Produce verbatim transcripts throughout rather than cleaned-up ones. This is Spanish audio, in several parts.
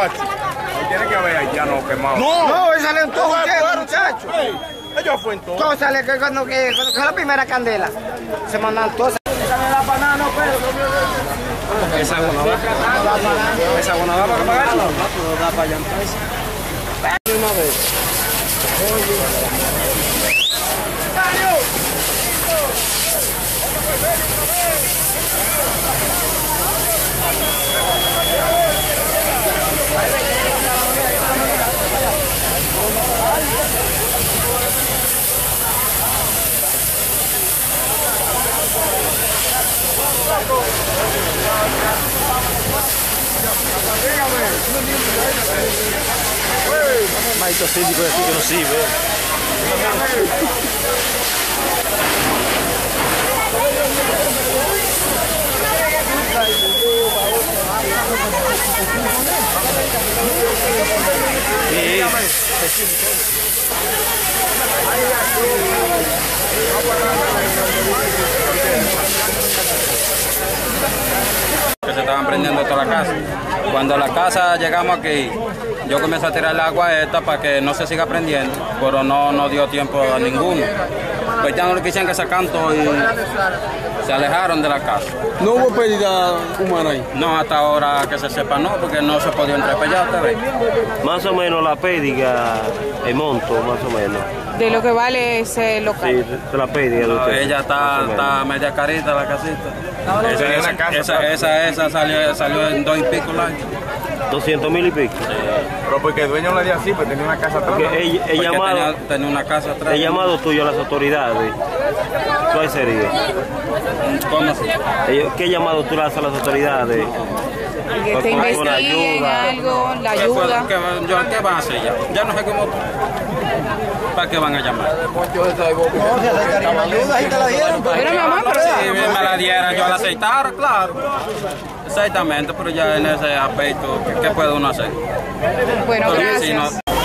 muchacho. Tiene que haber haitiano quemado. No, No, él salió en todo, muchacho. ellos fueron todos. Todo sale que cuando que cuando fue la primera candela. Se mandan todos. Esa abonada. Esa abonada para pagar. No, no da para allá. Una vez. Ma estos síndicos de aquí que no sirve. Que se estaban prendiendo toda la casa. Cuando la casa llegamos aquí, yo comencé a tirar el agua a esta para que no se siga prendiendo, pero no, no dio tiempo a ninguno. Pues ya no le quisieron que sacan todo y se alejaron de la casa. No hubo pérdida humana ahí. No, hasta ahora que se sepa no, porque no se podía entrar para allá, ¿te ves? Más o menos la pérdida, el monto, más o menos. De lo que vale ese local. Sí, de la pérdida de No, usted. ella está, está media carita la casita. Esa, esa, casa, esa, esa, esa salió, salió en dos y pico el año. doscientos mil y pico. Pero porque el dueño le dio así, pues tenía una casa atrás. Porque el, el llamado, tenía, tenía una casa atrás. el llamado tuyo a las autoridades, ¿cuál sería? ¿Cómo así? ¿Qué llamado tú le haces a las autoridades? Que te investiguen algo, la ayuda. ¿Qué, yo, ¿Qué van a hacer ya? Ya no sé cómo. ¿Para qué van a llamar? Pero mi mamá, pero Si me la diera, yo la aceitara, claro. Exactamente, pero ya en ese aspecto, ¿qué, qué puede uno hacer? bueno, Porque gracias. si no,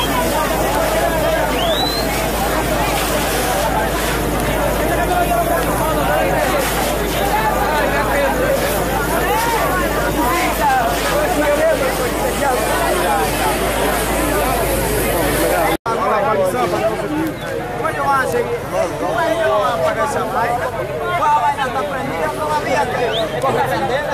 ¿Cómo ellos van a seguir? ¿Cómo ellos van a pagar esa vaina? ¿Cuál vaina está prendida todavía? ¿Qué? ¿Porque prender?